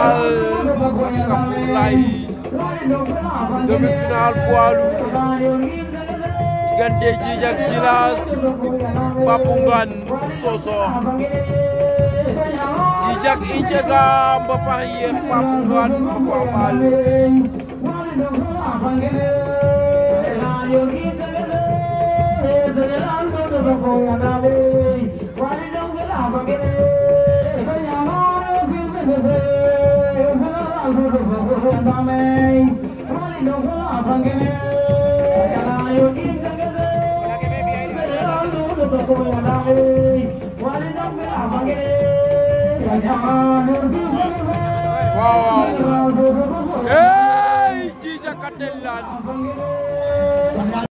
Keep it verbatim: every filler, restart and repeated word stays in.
final astafurlaay demi-finale poids lourd diggante Djijak Djilass Papou Ngane Sosokh Djijak i njega mbapax yeex Papou Ngane mbapa maal wow hey Djijak a telan